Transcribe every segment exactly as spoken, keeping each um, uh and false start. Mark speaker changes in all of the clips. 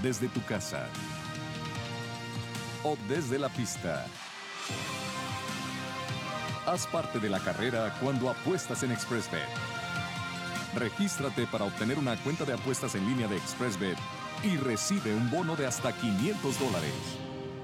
Speaker 1: desde tu casa o desde la pista. Haz parte de la carrera cuando apuestas en ExpressBet. Regístrate para obtener una cuenta de apuestas en línea de ExpressBet y recibe un bono de hasta quinientos dólares.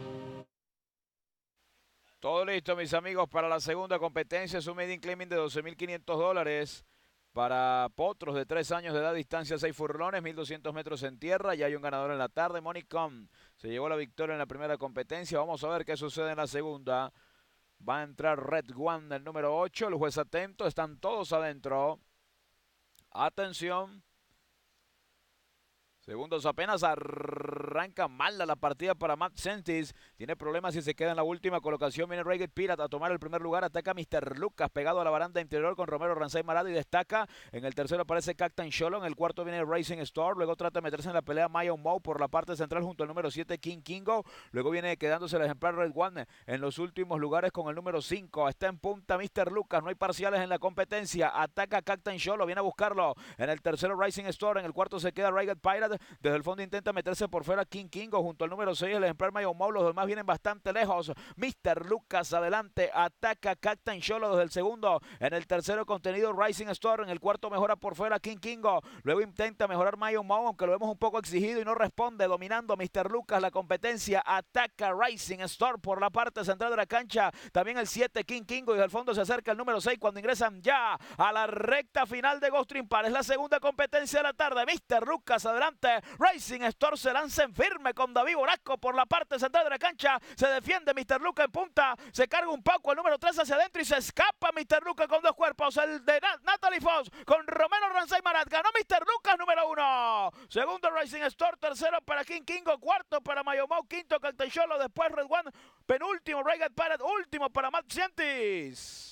Speaker 2: Todo listo, mis amigos, para la segunda competencia. Es un maiden claiming de doce mil quinientos dólares para potros de tres años de edad, distancia seis furlones, mil doscientos metros en tierra. Ya hay un ganador en la tarde. Monicom se llevó la victoria en la primera competencia. Vamos a ver qué sucede en la segunda. Va a entrar Red One, el número ocho. El juez atento. Están todos adentro. Atención. Segundos apenas, arranca mal la partida para Matt Sentis. Tiene problemas y se queda en la última colocación. Viene Ragged Pirate a tomar el primer lugar. Ataca mister Lucas pegado a la baranda interior con Romero Ranzay Marado y destaca. En el tercero aparece Captain Sholo. En el cuarto viene Racing Store. Luego trata de meterse en la pelea Maya Mo por la parte central junto al número siete King Kingo. Luego viene quedándose el ejemplar Red One en los últimos lugares con el número cinco. Está en punta mister Lucas. No hay parciales en la competencia. Ataca Captain Sholo. Viene a buscarlo. En el tercero Racing Store. En el cuarto se queda Ragged Pirate. Desde el fondo intenta meterse por fuera King Kingo junto al número seis, el ejemplar Mayo Mau. Los demás vienen bastante lejos. mister Lucas adelante, ataca Captain Sholo desde el segundo. En el tercero contenido Rising Store. En el cuarto mejora por fuera King Kingo. Luego intenta mejorar Mayo Mau, aunque lo vemos un poco exigido y no responde. Dominando mister Lucas la competencia. Ataca Rising Store por la parte central de la cancha. También el siete King Kingo y desde el fondo se acerca el número seis cuando ingresan ya a la recta final de Ghost Par. Es la segunda competencia de la tarde. mister Lucas adelante. Racing Store se lanza en firme con David Borasco por la parte central de la cancha. Se defiende mister Lucas en punta. Se carga un poco el número tres hacia adentro y se escapa mister Lucas con dos cuerpos. El de Nat Natalie Fox con Romero Ranzay Marat. Ganó mister Lucas número uno. Segundo Racing Store. Tercero para King Kingo. Cuarto para Mayomau. Quinto Caltecholo. Después Red One. Penúltimo Ragged Pirate. Último para Matt Cientis.